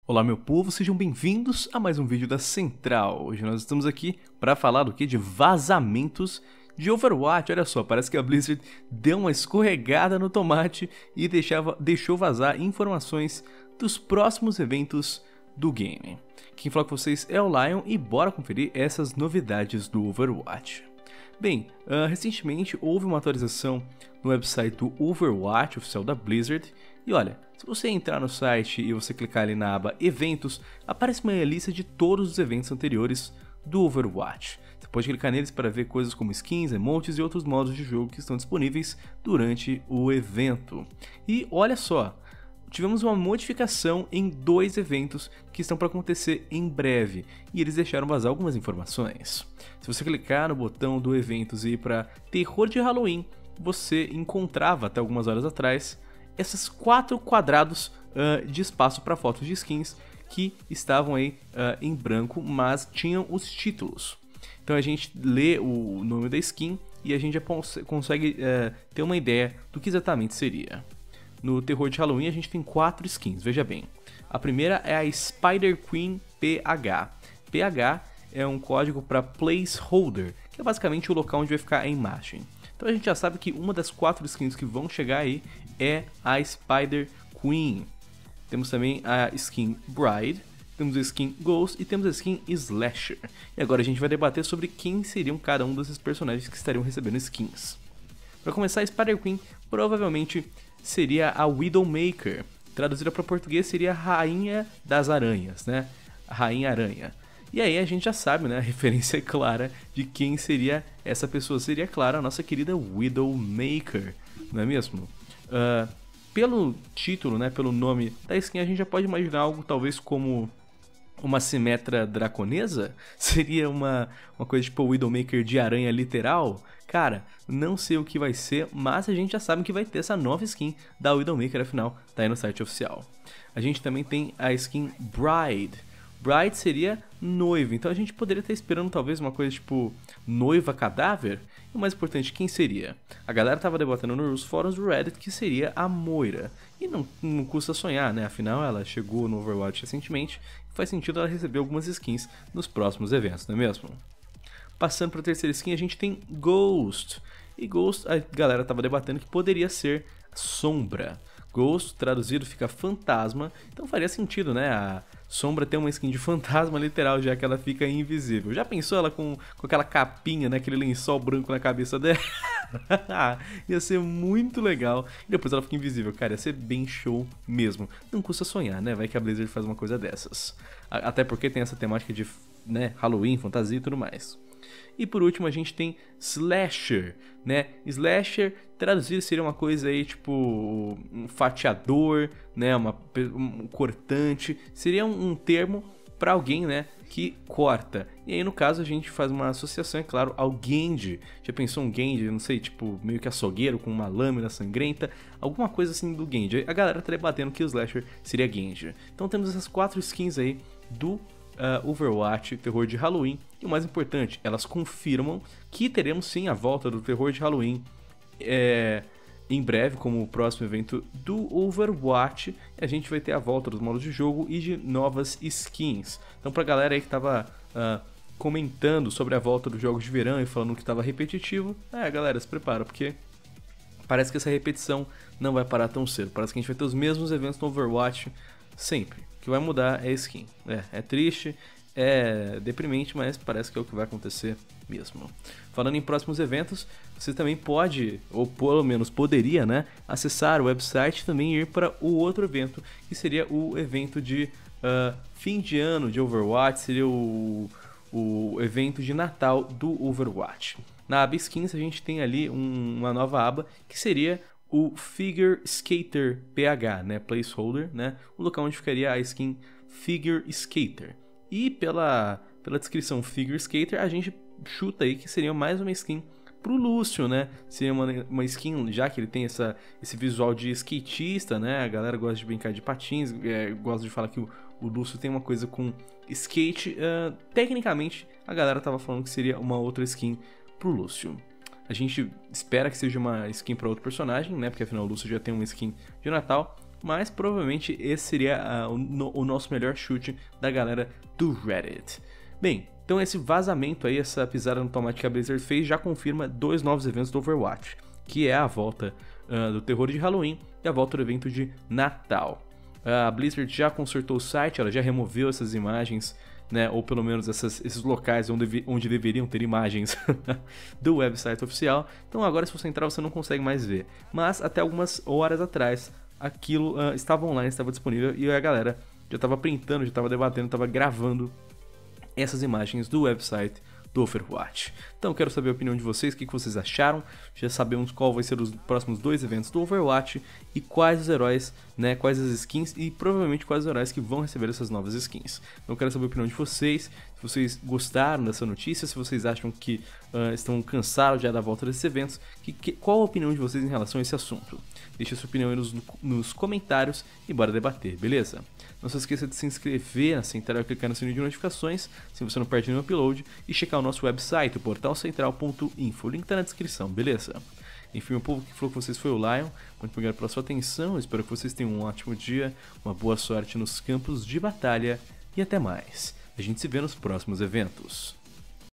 Olá meu povo, sejam bem-vindos a mais um vídeo da Central. Hoje nós estamos aqui para falar do que? De vazamentos de Overwatch. Olha só, parece que a Blizzard deu uma escorregada no tomate e deixou vazar informações dos próximos eventos do game. Quem fala com vocês é o Lion e bora conferir essas novidades do Overwatch. Bem, recentemente houve uma atualização no website do Overwatch, oficial da Blizzard, e olha, se você entrar no site e você clicar ali na aba Eventos, aparece uma lista de todos os eventos anteriores do Overwatch. Você pode clicar neles para ver coisas como skins, emotes e outros modos de jogo que estão disponíveis durante o evento. E olha só, tivemos uma modificação em dois eventos que estão para acontecer em breve, e eles deixaram vazar algumas informações. Se você clicar no botão do Eventos e ir para Terror de Halloween, você encontrava até algumas horas atrás esses 4 quadrados de espaço para fotos de skins que estavam aí em branco, mas tinham os títulos. Então a gente lê o nome da skin e a gente já consegue ter uma ideia do que exatamente seria. No Terror de Halloween a gente tem 4 skins, veja bem. A primeira é a Spider Queen PH. PH é um código para Placeholder, que é basicamente o local onde vai ficar a imagem. Então a gente já sabe que uma das 4 skins que vão chegar aí é a Spider Queen. Temos também a skin Bride, temos a skin Ghost e temos a skin Slasher. E agora a gente vai debater sobre quem seriam cada um desses personagens que estariam recebendo skins. Para começar, a Spider Queen provavelmente seria a Widowmaker. Traduzida para português seria a Rainha das Aranhas, né? A Rainha Aranha. E aí a gente já sabe, né, a referência clara de quem seria essa pessoa. Seria, claro, a nossa querida Widowmaker, não é mesmo? Pelo título, né, pelo nome da skin, a gente já pode imaginar algo talvez como uma Symmetra draconesa? Seria uma coisa tipo Widowmaker de aranha literal? Cara, não sei o que vai ser, mas a gente já sabe que vai ter essa nova skin da Widowmaker, afinal, tá aí no site oficial. A gente também tem a skin Bride. Bride seria noiva, então a gente poderia estar esperando talvez uma coisa tipo noiva cadáver? E o mais importante, quem seria? A galera estava debatendo nos fóruns do Reddit que seria a Moira. E não custa sonhar, né? Afinal, ela chegou no Overwatch recentemente e faz sentido ela receber algumas skins nos próximos eventos, não é mesmo? Passando para a terceira skin, a gente tem Ghost. E Ghost, a galera estava debatendo que poderia ser Sombra. Ghost, traduzido, fica fantasma, então faria sentido, né? A Sombra ter uma skin de fantasma literal, já que ela fica invisível. Já pensou ela com aquela capinha, né? Aquele lençol branco na cabeça dela? Ia ser muito legal. E depois ela fica invisível. Cara, ia ser bem show mesmo. Não custa sonhar, né? Vai que a Blizzard faz uma coisa dessas. Até porque tem essa temática de, né, Halloween, fantasia e tudo mais. E por último a gente tem Slasher, né? Slasher, traduzir seria uma coisa aí tipo um fatiador, né? Um cortante, seria um termo para alguém, né, que corta. E aí no caso a gente faz uma associação, é claro, ao Genji. Já pensou um Genji, não sei, tipo meio que açougueiro com uma lâmina sangrenta, alguma coisa assim do Genji. A galera tá debatendo que o Slasher seria Genji. Então temos essas 4 skins aí do Overwatch, Terror de Halloween, e o mais importante, elas confirmam que teremos sim a volta do Terror de Halloween em breve, como o próximo evento do Overwatch. A gente vai ter a volta dos modos de jogo e de novas skins. Então pra galera aí que tava comentando sobre a volta dos jogos de verão e falando que tava repetitivo, galera, se prepara, porque parece que essa repetição não vai parar tão cedo. Parece que a gente vai ter os mesmos eventos no Overwatch sempre. O que vai mudar é a skin. É triste, é deprimente, mas parece que é o que vai acontecer mesmo. Falando em próximos eventos, você também pode, ou pelo menos poderia, né, acessar o website e também ir para o outro evento, que seria o evento de fim de ano de Overwatch, seria o evento de Natal do Overwatch. Na aba Skins a gente tem ali uma nova aba que seria o Figure Skater PH, né, Placeholder, né, o local onde ficaria a skin Figure Skater. E pela descrição Figure Skater, a gente chuta aí que seria mais uma skin pro Lúcio, né? Seria uma skin, já que ele tem esse visual de skatista, né? A galera gosta de brincar de patins, gosta de falar que o Lúcio tem uma coisa com skate. Tecnicamente, a galera tava falando que seria uma outra skin pro Lúcio. A gente espera que seja uma skin para outro personagem, né? Porque afinal o Lúcio já tem uma skin de Natal. mas provavelmente esse seria o nosso melhor chute da galera do Reddit. Bem, então esse vazamento aí, essa pisada no tomate que a Blizzard fez já confirma 2 novos eventos do Overwatch, que é a volta do terror de Halloween e a volta do evento de Natal. A Blizzard já consertou o site, ela já removeu essas imagens, né, ou pelo menos esses locais onde deveriam ter imagens do website oficial. Então agora, se você entrar, você não consegue mais ver. Mas até algumas horas atrás, aquilo estava online, estava disponível, e a galera já estava printando, já estava debatendo, estava gravando essas imagens do website do Overwatch. Então quero saber a opinião de vocês, o que vocês acharam. Já sabemos qual vai ser os próximos 2 eventos do Overwatch e quais os heróis, né, quais as skins e provavelmente quais os heróis que vão receber essas novas skins. Então quero saber a opinião de vocês, se vocês gostaram dessa notícia, se vocês acham que estão cansados já da volta desses eventos, qual a opinião de vocês em relação a esse assunto. Deixe a sua opinião aí nos comentários e bora debater, beleza? Não se esqueça de se inscrever na Central e clicar no sininho de notificações, se você não perde nenhum upload, e checar o nosso website, o portalcentral.info, o link tá na descrição, beleza? Enfim, o povo que falou com vocês foi o Lion, muito obrigado pela sua atenção, espero que vocês tenham um ótimo dia, uma boa sorte nos campos de batalha, e até mais. A gente se vê nos próximos eventos.